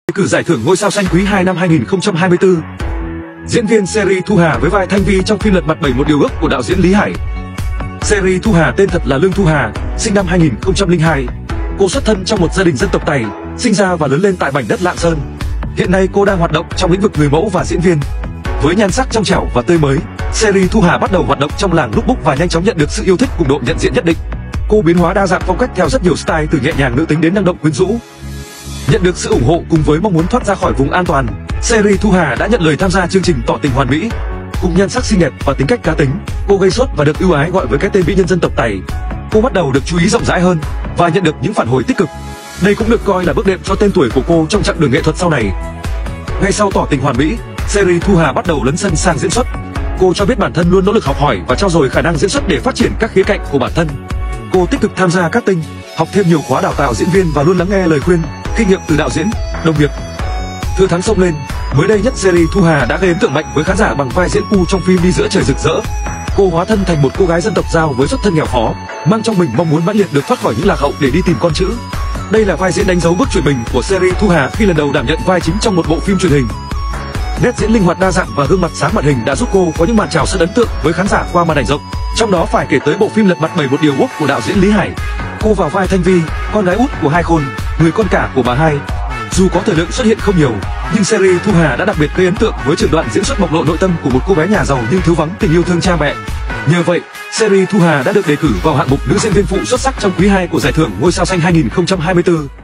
cử giải thưởng ngôi sao xanh quý 2 năm 2024. Diễn viên series Thu Hà với vai Thanh Vi trong phim Lật Mặt 71 Điều Ước của đạo diễn Lý Hải. Series Thu Hà tên thật là Lương Thu Hà, sinh năm 2002. Cô xuất thân trong một gia đình dân tộc Tày, sinh ra và lớn lên tại mảnh đất Lạng Sơn. Hiện nay cô đang hoạt động trong lĩnh vực người mẫu và diễn viên. Với nhan sắc trong trẻo và tươi mới, series Thu Hà bắt đầu hoạt động trong làng lookbook và nhanh chóng nhận được sự yêu thích cùng độ nhận diện nhất định. Cô biến hóa đa dạng phong cách theo rất nhiều style, từ nhẹ nhàng nữ tính đến năng động quyến rũ. Nhận được sự ủng hộ cùng với mong muốn thoát ra khỏi vùng an toàn, series Thu Hà đã nhận lời tham gia chương trình Tỏ Tình Hoàn Mỹ. Cùng nhan sắc xinh đẹp và tính cách cá tính, cô gây sốt và được ưu ái gọi với cái tên mỹ nhân dân tộc Tày. Cô bắt đầu được chú ý rộng rãi hơn và nhận được những phản hồi tích cực. Đây cũng được coi là bước đệm cho tên tuổi của cô trong chặng đường nghệ thuật sau này. Ngay sau Tỏ Tình Hoàn Mỹ, series Thu Hà bắt đầu lấn sân sang diễn xuất. Cô cho biết bản thân luôn nỗ lực học hỏi và trau dồi khả năng diễn xuất để phát triển các khía cạnh của bản thân. Cô tích cực tham gia casting, học thêm nhiều khóa đào tạo diễn viên và luôn lắng nghe lời khuyên, kinh nghiệm từ đạo diễn, đồng nghiệp. Thưa tháng xông lên, mới đây nhất series Thu Hà đã gây ấn tượng mạnh với khán giả bằng vai diễn U trong phim Đi Giữa Trời Rực Rỡ. Cô hóa thân thành một cô gái dân tộc Dao với xuất thân nghèo khó, mang trong mình mong muốn mãnh liệt được thoát khỏi những lạc hậu để đi tìm con chữ. Đây là vai diễn đánh dấu bước chuyển mình của series Thu Hà khi lần đầu đảm nhận vai chính trong một bộ phim truyền hình. Nét diễn linh hoạt đa dạng và gương mặt sáng màn hình đã giúp cô có những màn chào sân ấn tượng với khán giả qua màn ảnh rộng. Trong đó phải kể tới bộ phim Lật Mặt 71 Điều Ước của đạo diễn Lý Hải. Cô vào vai Thanh Vi, con gái út của Hai Khôn, người con cả của bà Hai. Dù có thời lượng xuất hiện không nhiều, nhưng series Thu Hà đã đặc biệt gây ấn tượng với trường đoạn diễn xuất bộc lộ nội tâm của một cô bé nhà giàu nhưng thiếu vắng tình yêu thương cha mẹ. Nhờ vậy, series Thu Hà đã được đề cử vào hạng mục nữ diễn viên phụ xuất sắc trong quý 2 của giải thưởng Ngôi sao xanh 2024.